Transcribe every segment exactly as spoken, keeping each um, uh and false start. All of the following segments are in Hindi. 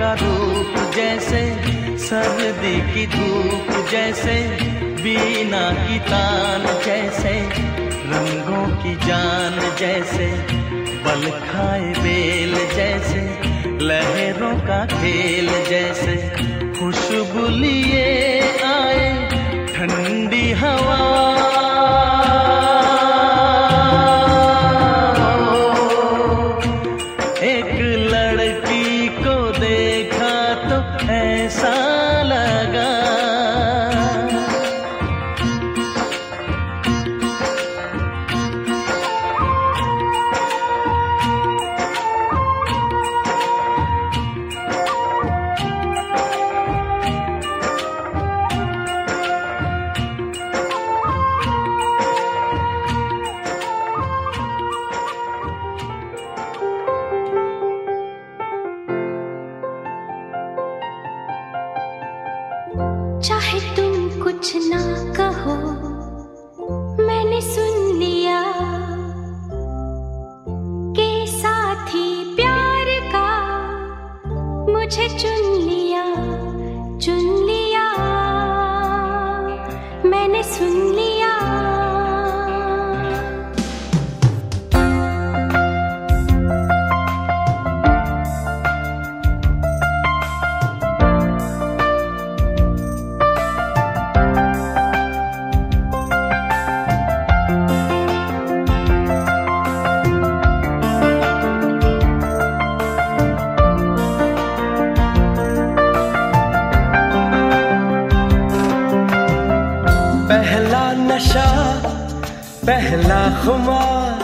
का रूप जैसे सर्दी की धूप जैसे, बीना की तान जैसे, रंगों की जान जैसे, बल खाए बेल जैसे, लहरों का खेल जैसे, खुशबू लिए आए ठंडी हवा। एक लड़की को देखा तो ऐसा लगा चाहे तुम कुछ ना कहो, मैंने सुन लिया कि साथी प्यार का मुझे चुन लिया, चुन लिया, मैंने सुन लिया। पहला नशा पहला खुमार,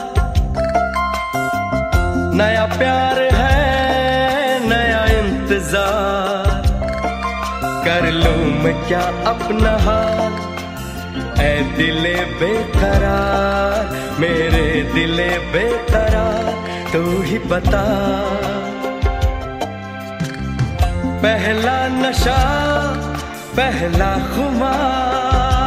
नया प्यार है नया इंतजार, कर लूं मैं क्या अपना हाल, ऐ दिले बेकरार, मेरे दिले बेकरार, तू ही बता। पहला नशा पहला खुमार,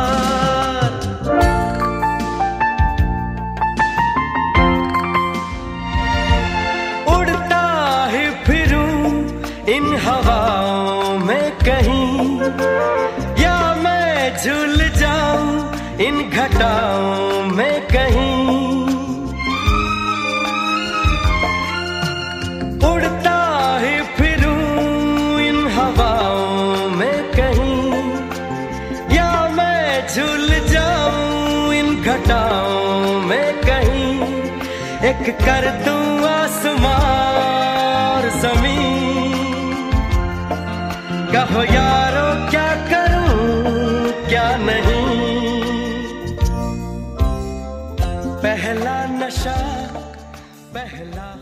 इन हवाओं में कहीं, या मैं झूल जाऊं इन घटाओं में कहीं, उड़ता ही फिरूं इन हवाओं में कहीं, या मैं झूल जाऊं इन घटाओं में कहीं, एक कर दूं आसमां और ज़मीन, कहो यारो क्या करूं क्या नहीं। पहला नशा पहला